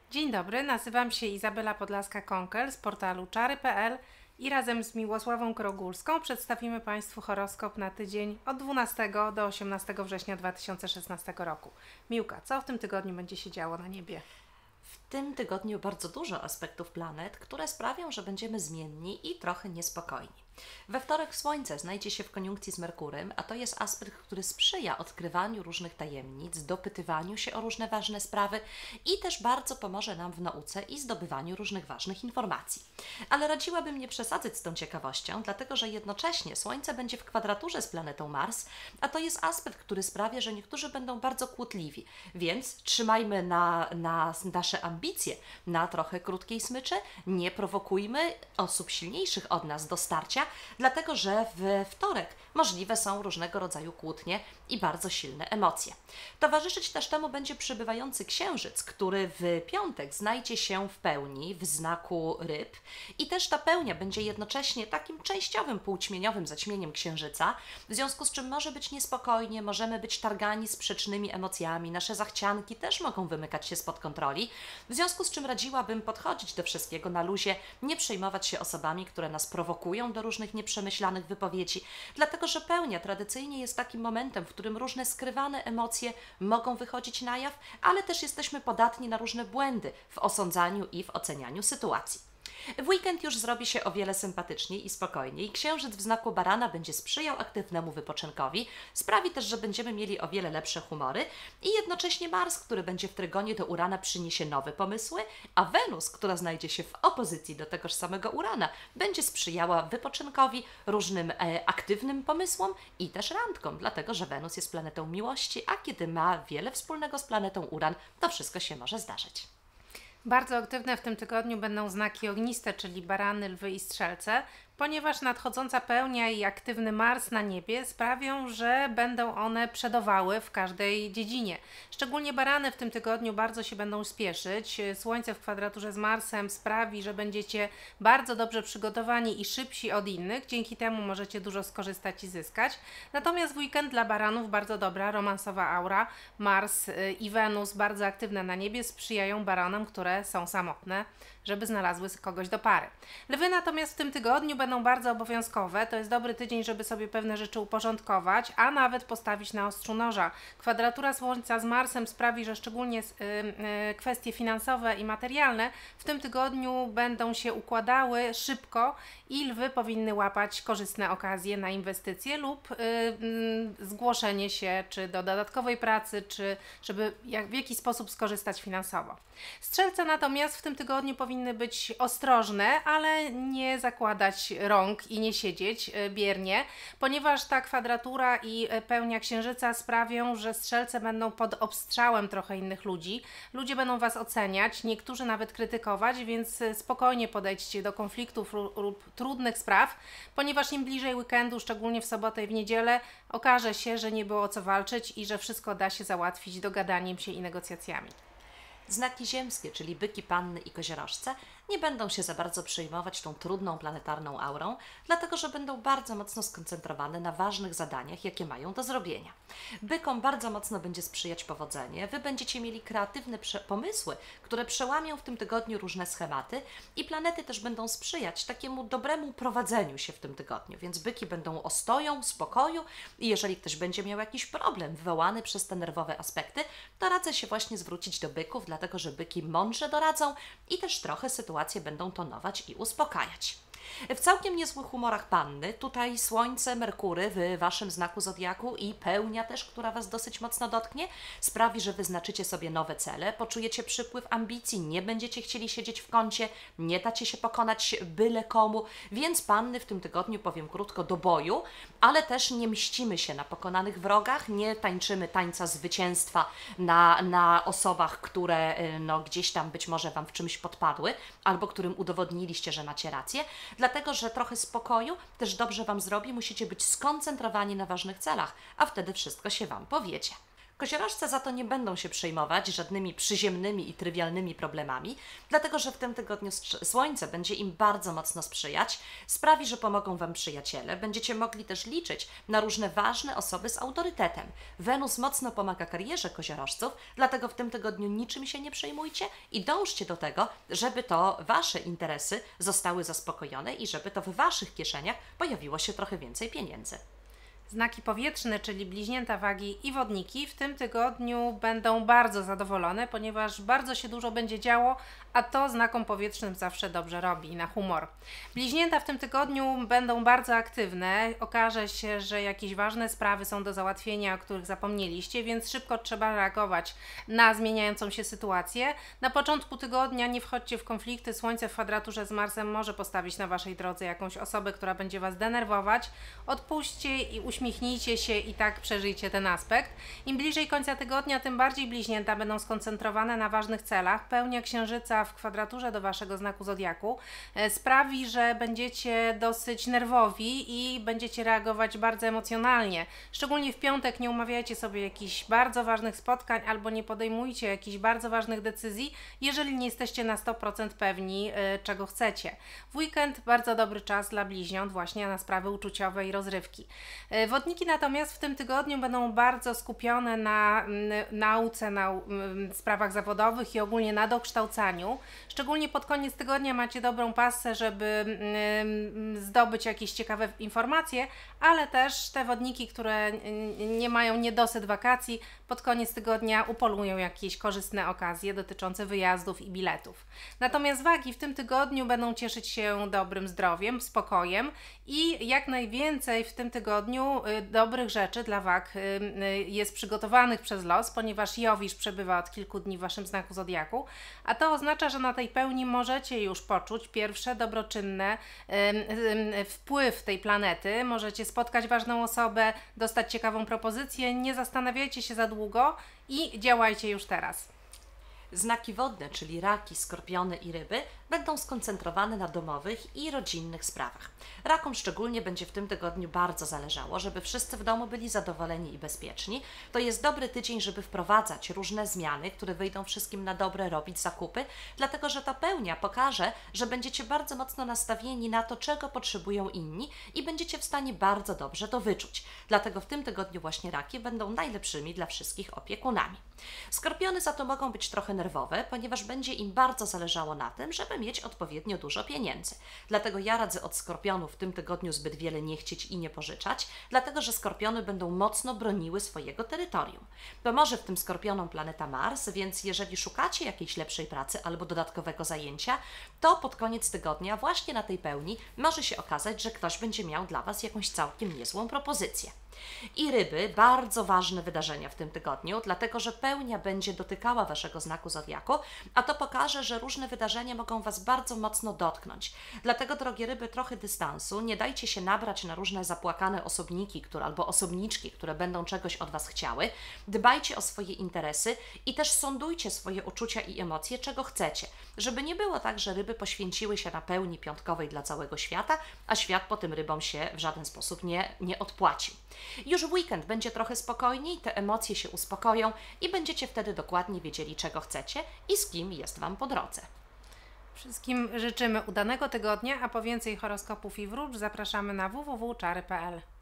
Dzień dobry, nazywam się Izabela Podlaska-Konkel z portalu czary.pl i razem z Miłosławą Krogulską przedstawimy Państwu horoskop na tydzień od 12 do 18 września 2016 roku. Miłka, co w tym tygodniu będzie się działo na niebie? W tym tygodniu bardzo dużo aspektów planet, które sprawią, że będziemy zmienni i trochę niespokojni. We wtorek Słońce znajdzie się w koniunkcji z Merkurem, a to jest aspekt, który sprzyja odkrywaniu różnych tajemnic, dopytywaniu się o różne ważne sprawy i też bardzo pomoże nam w nauce i zdobywaniu różnych ważnych informacji. Ale radziłabym nie przesadzać z tą ciekawością, dlatego że jednocześnie Słońce będzie w kwadraturze z planetą Mars, a to jest aspekt, który sprawia, że niektórzy będą bardzo kłótliwi, więc trzymajmy na nasze ambicje na trochę krótkiej smyczy, nie prowokujmy osób silniejszych od nas do starcia, dlatego że we wtorek możliwe są różnego rodzaju kłótnie i bardzo silne emocje. Towarzyszyć też temu będzie przybywający księżyc, który w piątek znajdzie się w pełni w znaku ryb i też ta pełnia będzie jednocześnie takim częściowym półćmieniowym zaćmieniem księżyca, w związku z czym może być niespokojnie, możemy być targani sprzecznymi emocjami, nasze zachcianki też mogą wymykać się spod kontroli, w związku z czym radziłabym podchodzić do wszystkiego na luzie, nie przejmować się osobami, które nas prowokują do różnych nieprzemyślanych wypowiedzi, dlatego że pełnia tradycyjnie jest takim momentem, w którym różne skrywane emocje mogą wychodzić na jaw, ale też jesteśmy podatni na różne błędy w osądzaniu i w ocenianiu sytuacji. W weekend już zrobi się o wiele sympatyczniej i spokojniej. Księżyc w znaku barana będzie sprzyjał aktywnemu wypoczynkowi, sprawi też, że będziemy mieli o wiele lepsze humory i jednocześnie Mars, który będzie w trygonie do Urana, przyniesie nowe pomysły, a Wenus, która znajdzie się w opozycji do tegoż samego Urana, będzie sprzyjała wypoczynkowi, różnym aktywnym pomysłom i też randkom, dlatego że Wenus jest planetą miłości, a kiedy ma wiele wspólnego z planetą Uran, to wszystko się może zdarzyć. Bardzo aktywne w tym tygodniu będą znaki ogniste, czyli barany, lwy i strzelce, ponieważ nadchodząca pełnia i aktywny Mars na niebie sprawią, że będą one przodowały w każdej dziedzinie. Szczególnie barany w tym tygodniu bardzo się będą spieszyć. Słońce w kwadraturze z Marsem sprawi, że będziecie bardzo dobrze przygotowani i szybsi od innych, dzięki temu możecie dużo skorzystać i zyskać. Natomiast w weekend dla baranów bardzo dobra, romansowa aura. Mars i Wenus, bardzo aktywne na niebie, sprzyjają baranom, które są samotne, żeby znalazły kogoś do pary. Lwy natomiast w tym tygodniu będą bardzo obowiązkowe. To jest dobry tydzień, żeby sobie pewne rzeczy uporządkować, a nawet postawić na ostrzu noża. Kwadratura Słońca z Marsem sprawi, że szczególnie kwestie finansowe i materialne w tym tygodniu będą się układały szybko i lwy powinny łapać korzystne okazje na inwestycje lub zgłoszenie się czy do dodatkowej pracy, czy żeby w jaki sposób skorzystać finansowo. Strzelce natomiast w tym tygodniu powinny być ostrożne, ale nie zakładać rąk i nie siedzieć biernie, ponieważ ta kwadratura i pełnia księżyca sprawią, że strzelce będą pod obstrzałem trochę innych ludzi. Ludzie będą Was oceniać, niektórzy nawet krytykować, więc spokojnie podejdźcie do konfliktów lub trudnych spraw, ponieważ im bliżej weekendu, szczególnie w sobotę i w niedzielę, okaże się, że nie było o co walczyć i że wszystko da się załatwić dogadaniem się i negocjacjami. Znaki ziemskie, czyli byki, panny i koziorożce, nie będą się za bardzo przejmować tą trudną planetarną aurą, dlatego że będą bardzo mocno skoncentrowane na ważnych zadaniach, jakie mają do zrobienia. Bykom bardzo mocno będzie sprzyjać powodzenie, Wy będziecie mieli kreatywne pomysły, które przełamią w tym tygodniu różne schematy i planety też będą sprzyjać takiemu dobremu prowadzeniu się w tym tygodniu, więc byki będą ostoją, spokoju i jeżeli ktoś będzie miał jakiś problem wywołany przez te nerwowe aspekty, to radzę się właśnie zwrócić do byków, dlatego że byki mądrze doradzą i też trochę sytuacje będą tonować i uspokajać. W całkiem niezłych humorach panny, tutaj Słońce, Merkury w Waszym znaku zodiaku i pełnia też, która Was dosyć mocno dotknie, sprawi, że wyznaczycie sobie nowe cele, poczujecie przypływ ambicji, nie będziecie chcieli siedzieć w kącie, nie dacie się pokonać byle komu, więc panny w tym tygodniu, powiem krótko, do boju, ale też nie mścimy się na pokonanych wrogach, nie tańczymy tańca zwycięstwa na osobach, które no, gdzieś tam być może Wam w czymś podpadły, albo którym udowodniliście, że macie rację, dlatego że trochę spokoju też dobrze Wam zrobi, musicie być skoncentrowani na ważnych celach, a wtedy wszystko się Wam powiedzie. Koziorożce za to nie będą się przejmować żadnymi przyziemnymi i trywialnymi problemami, dlatego że w tym tygodniu Słońce będzie im bardzo mocno sprzyjać, sprawi, że pomogą Wam przyjaciele, będziecie mogli też liczyć na różne ważne osoby z autorytetem. Wenus mocno pomaga karierze koziorożców, dlatego w tym tygodniu niczym się nie przejmujcie i dążcie do tego, żeby to Wasze interesy zostały zaspokojone i żeby to w Waszych kieszeniach pojawiło się trochę więcej pieniędzy. Znaki powietrzne, czyli bliźnięta, wagi i wodniki w tym tygodniu będą bardzo zadowolone, ponieważ bardzo się dużo będzie działo, a to znakom powietrznym zawsze dobrze robi na humor. Bliźnięta w tym tygodniu będą bardzo aktywne. Okaże się, że jakieś ważne sprawy są do załatwienia, o których zapomnieliście, więc szybko trzeba reagować na zmieniającą się sytuację. Na początku tygodnia nie wchodźcie w konflikty. Słońce w kwadraturze z Marsem może postawić na Waszej drodze jakąś osobę, która będzie Was denerwować. Odpuśćcie i uśmiechnijcie się i tak przeżyjcie ten aspekt. Im bliżej końca tygodnia, tym bardziej bliźnięta będą skoncentrowane na ważnych celach. Pełnia księżyca w kwadraturze do Waszego znaku zodiaku sprawi, że będziecie dosyć nerwowi i będziecie reagować bardzo emocjonalnie. Szczególnie w piątek nie umawiajcie sobie jakichś bardzo ważnych spotkań albo nie podejmujcie jakichś bardzo ważnych decyzji, jeżeli nie jesteście na 100% pewni, czego chcecie. W weekend bardzo dobry czas dla bliźniąt właśnie na sprawy uczuciowe i rozrywki. Wodniki natomiast w tym tygodniu będą bardzo skupione na nauce, na sprawach zawodowych i ogólnie na dokształcaniu. Szczególnie pod koniec tygodnia macie dobrą passę, żeby zdobyć jakieś ciekawe informacje, ale też te wodniki, które nie mają niedosyt wakacji, pod koniec tygodnia upolują jakieś korzystne okazje dotyczące wyjazdów i biletów. Natomiast wagi w tym tygodniu będą cieszyć się dobrym zdrowiem, spokojem i jak najwięcej w tym tygodniu dobrych rzeczy dla wag jest przygotowanych przez los, ponieważ Jowisz przebywa od kilku dni w Waszym znaku zodiaku, a to oznacza, że na tej pełni możecie już poczuć pierwsze dobroczynne wpływ tej planety. Możecie spotkać ważną osobę, dostać ciekawą propozycję, nie zastanawiajcie się za długo i działajcie już teraz. Znaki wodne, czyli raki, skorpiony i ryby, będą skoncentrowane na domowych i rodzinnych sprawach. Rakom szczególnie będzie w tym tygodniu bardzo zależało, żeby wszyscy w domu byli zadowoleni i bezpieczni. To jest dobry tydzień, żeby wprowadzać różne zmiany, które wyjdą wszystkim na dobre, robić zakupy, dlatego że ta pełnia pokaże, że będziecie bardzo mocno nastawieni na to, czego potrzebują inni i będziecie w stanie bardzo dobrze to wyczuć. Dlatego w tym tygodniu właśnie raki będą najlepszymi dla wszystkich opiekunami. Skorpiony za to mogą być trochę nerwowe, ponieważ będzie im bardzo zależało na tym, żeby mieć odpowiednio dużo pieniędzy. Dlatego ja radzę od skorpionów w tym tygodniu zbyt wiele nie chcieć i nie pożyczać, dlatego że skorpiony będą mocno broniły swojego terytorium. Pomoże w tym skorpionom planeta Mars, więc jeżeli szukacie jakiejś lepszej pracy albo dodatkowego zajęcia, to pod koniec tygodnia właśnie na tej pełni może się okazać, że ktoś będzie miał dla Was jakąś całkiem niezłą propozycję. I ryby, bardzo ważne wydarzenia w tym tygodniu, dlatego że pełnia będzie dotykała Waszego znaku zodiaku, a to pokaże, że różne wydarzenia mogą Was bardzo mocno dotknąć. Dlatego, drogie ryby, trochę dystansu, nie dajcie się nabrać na różne zapłakane osobniki, albo osobniczki, które będą czegoś od Was chciały. Dbajcie o swoje interesy i też sondujcie swoje uczucia i emocje, czego chcecie, żeby nie było tak, że ryby poświęciły się na pełni piątkowej dla całego świata, a świat po tym rybom się w żaden sposób nie odpłacił. Już w weekend będzie trochę spokojniej, te emocje się uspokoją i będziecie wtedy dokładnie wiedzieli, czego chcecie i z kim jest Wam po drodze. Wszystkim życzymy udanego tygodnia, a po więcej horoskopów i wróż zapraszamy na www.czary.pl.